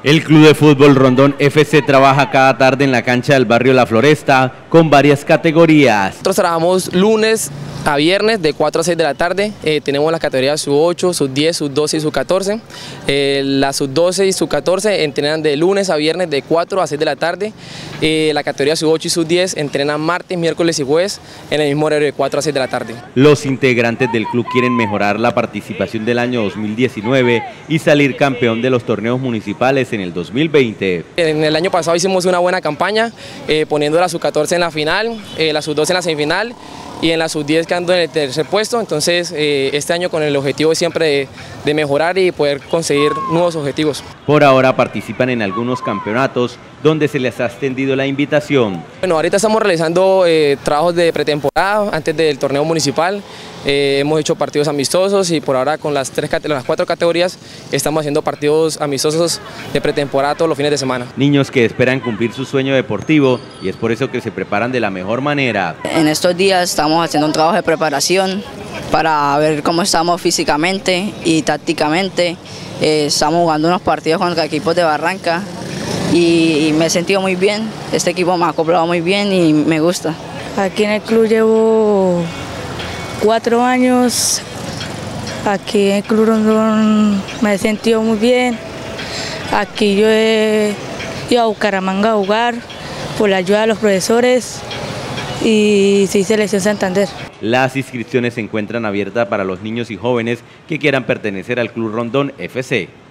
El Club de Fútbol Rondón FC trabaja cada tarde en la cancha del barrio La Floresta con varias categorías. Nosotros trabajamos lunes a viernes de 4 a 6 de la tarde. Tenemos las categorías sub-8, sub-10, sub-12 y sub-14. La sub-12 y sub-14 entrenan de lunes a viernes de 4 a 6 de la tarde. La categoría sub-8 y sub-10 entrenan martes, miércoles y jueves en el mismo horario de 4 a 6 de la tarde. Los integrantes del club quieren mejorar la participación del año 2019 y salir campeón de los torneos municipales en el 2020. En el año pasado hicimos una buena campaña, poniendo la sub-14 en la final, la sub-12 en la semifinal y en la sub-10 quedando en el tercer puesto. Entonces este año con el objetivo siempre de mejorar y poder conseguir nuevos objetivos. Por ahora participan en algunos campeonatos donde se les ha extendido la invitación. Bueno, ahorita estamos realizando trabajos de pretemporada antes del torneo municipal. Hemos hecho partidos amistosos y por ahora con las 4 categorías estamos haciendo partidos amistosos de pretemporada todos los fines de semana. Niños que esperan cumplir su sueño deportivo y es por eso que se preparan de la mejor manera. En estos días estamos haciendo un trabajo de preparación para ver cómo estamos físicamente y tácticamente. Estamos jugando unos partidos contra equipos de Barranca y me he sentido muy bien. Este equipo me ha acoplado muy bien y me gusta. Aquí en el club llevo 4 años, aquí en el Club Rondón me he sentido muy bien. Aquí yo he ido a Bucaramanga a jugar por la ayuda de los profesores y soy Selección Santander. Las inscripciones se encuentran abiertas para los niños y jóvenes que quieran pertenecer al Club Rondón FC.